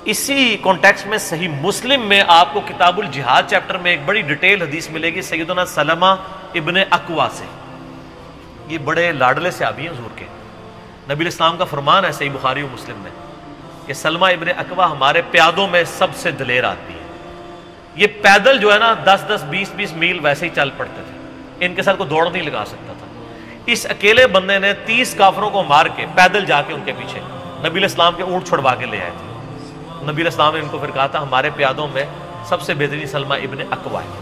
اسی کانٹیکسٹ میں صحیح مسلم میں آپ کو کتاب الجہاد چیپٹر میں ایک بڑی ڈیٹیل حدیث ملے گی سیدنا سلمہ ابن اکوا سے. یہ بڑے لاڈلے صحابی ہیں حضور کے. نبی علیہ السلام کا فرمان ہے صحیح بخاری و مسلم میں کہ سلمہ ابن اکوا ہمارے پیادوں میں سب سے دلیر آدمی ہے. یہ پیدل جو ہے نا 10-10 20-20 میل ویسے ہی چل پڑتے تھے, ان کے ساتھ کوئی دوڑ نہیں لگا سکتا تھا. اس اکیلے بندے نے 30 کافروں کو مار کے پیدل جا کے ان کے پیچھے نبی علیہ السلام کے اونٹ چھڑوا کے لے آئے تھے. نبی علیہ السلام نے ان کو پھر کہا تھا ہمارے پیادوں میں سب سے بہترین سلمہ ابن اکوا ہے.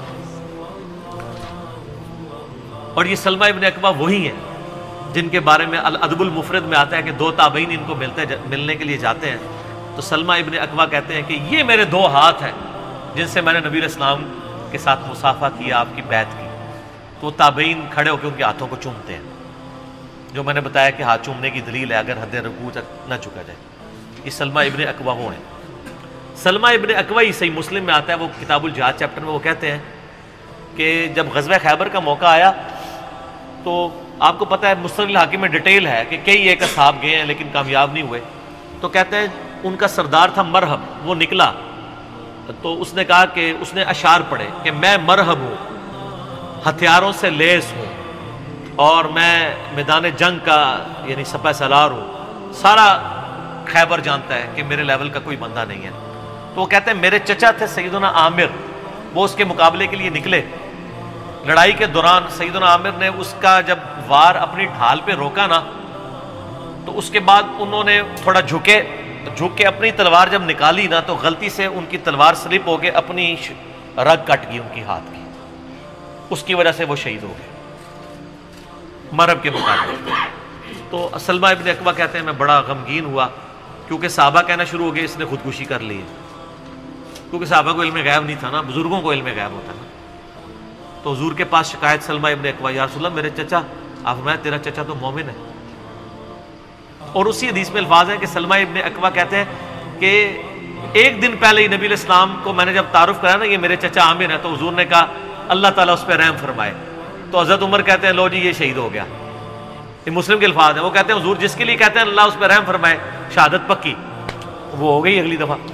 اور یہ سلمہ ابن اکوا وہی ہیں جن کے بارے میں الادب المفرد میں آتا ہے کہ 2 تابعین ان کو ملنے کے لیے جاتے ہیں تو سلمہ ابن اکوا کہتے ہیں کہ یہ میرے 2 ہاتھ ہیں جن سے میں نے نبی علیہ السلام کے ساتھ مصافحہ کیا, آپ کی بیعت کی. تو تابعین کھڑے ہو کے ان کے ہاتھوں کو چومتے ہیں, جو میں نے بتایا کہ ہاتھ چومنے کی دلیل ہے اگر حد رکوع تک نہ چکا جائے. یہ سلمہ ابن اکوا وہ ہیں. سلمہ ابن اکوا ہی صحیح مسلم میں آتا ہے, وہ کتاب الجہاد چیپٹر میں وہ کہتے ہیں کہ جب غزوہ خیبر کا موقع آیا تو آپ کو پتہ ہے مستدرک الحاکم میں ڈیٹیل ہے کہ کئی ایک اصحاب گئے ہیں لیکن کامیاب نہیں ہوئے. تو کہتے ہیں ان کا سردار تھا مرحب, وہ نکلا تو اس نے کہا کہ اس نے اشعار پڑھے کہ میں مرحب ہوں, ہتھیاروں سے لیس ہوں اور میں میدان جنگ کا یعنی سپہ سالار ہوں. سارا خیبر جانتا ہے کہ میرے لیول کا کوئی بندہ نہیں ہے. تو وہ کہتے ہیں میرے چچا تھے سیدنا عامر, وہ اس کے مقابلے کے لیے نکلے. لڑائی کے دوران سیدنا عامر نے اس کا جب وار اپنی ڈھال پہ روکا نا تو اس کے بعد انہوں نے تھوڑا جھک کے اپنی تلوار جب نکالی نا تو غلطی سے ان کی تلوار سلپ ہو کے اپنی رگ کٹ گئی ان کی ہاتھ کی, اس کی وجہ سے وہ شہید ہو گئے مرحب کے مقابلے. تو سلمہ ابن اکوا کہتے ہیں میں بڑا غمگین ہوا کیونکہ صحابہ کہنا شروع ہو گئے اس نے خودکشی کر لی ہے, کیونکہ صحابہ کو علم غیب نہیں تھا نا, بزرگوں کو علم غیب ہوتا نا. تو حضور کے پاس شکایت سلمہ ابن اکوا, یا رسول اللہ میرے چچا, آپ فرمایا تیرا چچا تو مومن ہے. اور اسی حدیث میں الفاظ ہیں کہ سلمہ ابن اکوا کہتے ہیں کہ ایک دن پہلے ہی نبی علیہ السلام کو میں نے جب تعارف کرایا نا یہ میرے چچا عامر ہے, تو حضور نے کہا اللہ تعالیٰ اس پہ رحم فرمائے. تو حضرت عمر کہتے ہیں لو جی یہ شہید ہو گیا. یہ مسلم کے الفاظ ہیں. وہ کہتے ہیں حضور جس کے لیے کہتے ہیں اللہ اس پہ رحم فرمائے, شہادت پکی, وہ ہو گئی اگلی دفعہ.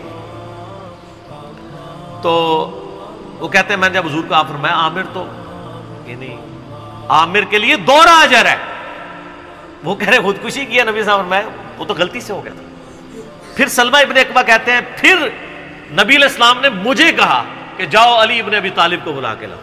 تو وہ کہتے ہیں میں جب حضور کو آپ فرمایا عامر تو یعنی عامر کے لیے 2 اجر ہے. وہ کہہ رہے خودکشی کیا نبی صاحب فرمایا وہ تو غلطی سے ہو گیا تھا. پھر سلمہ ابن اکوا کہتے ہیں پھر نبی علیہ السلام نے مجھے کہا کہ جاؤ علی ابن ابی طالب کو بلا کے لاؤ.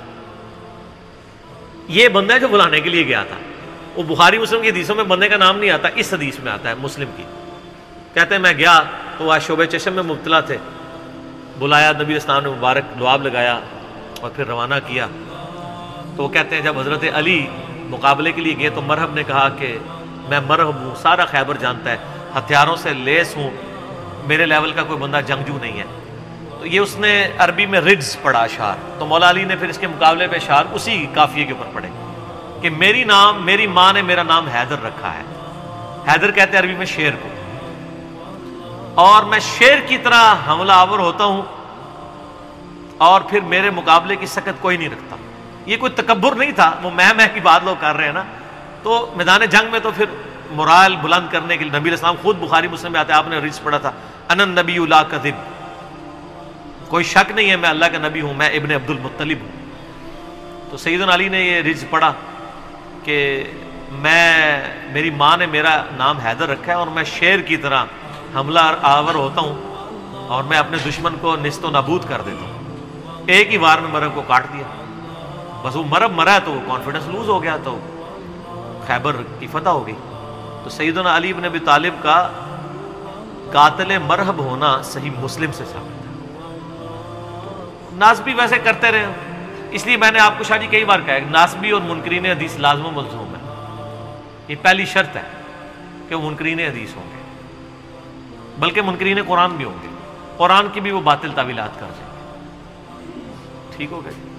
یہ بندہ ہے جو بلانے کے لیے گیا تھا. وہ بخاری مسلم کی حدیثوں میں بندے کا نام نہیں آتا, اس حدیث میں آتا ہے مسلم کی. کہتے ہیں میں گیا تو وہ شعبہ چشم میں مبتلا تھے, بلایا نبی علیہ السلام نے مبارک لعاب لگایا اور پھر روانہ کیا. تو وہ کہتے ہیں جب حضرت علی مقابلے کے لیے گئے تو مرحب نے کہا کہ میں مرحب ہوں, سارا خیبر جانتا ہے, ہتھیاروں سے لیس ہوں, میرے لیول کا کوئی بندہ جنگجو نہیں ہے. تو یہ اس نے عربی میں رجز پڑھا اشعار. تو مولا علی نے پھر اس کے مقابلے پہ اشعار اسی قافیے کے اوپر پڑھے کہ میری ماں نے میرا نام حیدر رکھا ہے. حیدر کہتے ہیں عربی میں شیر کو, اور میں شیر کی طرح حملہ آور ہوتا ہوں اور پھر میرے مقابلے کی سکت کوئی نہیں رکھتا. یہ کوئی تکبر نہیں تھا, وہ میں کی بات لوگ کر رہے ہیں نا. تو میدان جنگ میں تو پھر مرال بلند کرنے کے لیے نبی علیہ السلام خود بخاری مسلم میں آتے ہیں, آپ نے رجز پڑھا تھا انا النبی لا کذب, کوئی شک نہیں ہے میں اللہ کا نبی ہوں, میں ابن عبد المطلب ہوں. تو سیدنا علی نے یہ رجز پڑھا کہ میری ماں نے میرا نام حیدر رکھا ہے اور میں شیر کی طرح حملہ آور ہوتا ہوں اور میں اپنے دشمن کو نیست و نابود کر دیتا ہوں. ایک ہی وار میں مرب کو کاٹ دیا, بس وہ مرب مرا تو کانفیڈنس لوز ہو گیا, تو خیبر کی فتح ہو گئی. تو سیدنا علی بن ابی طالب کا قاتل مرحب ہونا صحیح مسلم سے ثابت ہے. ناسبی ویسے کرتے رہے, اس لیے میں نے آپ کو شاہ جی کئی بار کہا ہے ناسبی اور منکرین حدیث لازم و ملزوم ہے. یہ پہلی شرط ہے کہ وہ منکرین حدیث ہوں گے, بلکہ منکرین قرآن بھی ہوں گے, قرآن کی بھی وہ باطل تعویلات کر سکیں. ٹھیک ہو گئے.